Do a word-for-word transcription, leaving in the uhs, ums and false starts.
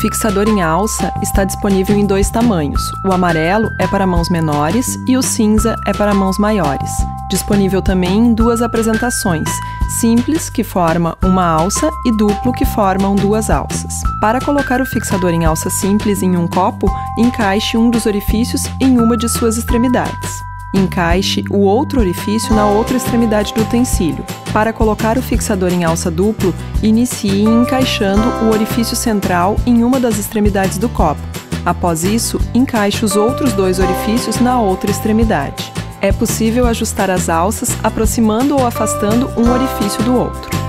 fixador em alça está disponível em dois tamanhos. O amarelo é para mãos menores e o cinza é para mãos maiores. Disponível também em duas apresentações, simples, que forma uma alça, e duplo, que formam duas alças. Para colocar o fixador em alça simples em um copo, encaixe um dos orifícios em uma de suas extremidades. Encaixe o outro orifício na outra extremidade do utensílio. Para colocar o fixador em alça duplo, inicie encaixando o orifício central em uma das extremidades do copo. Após isso, encaixe os outros dois orifícios na outra extremidade. É possível ajustar as alças aproximando ou afastando um orifício do outro.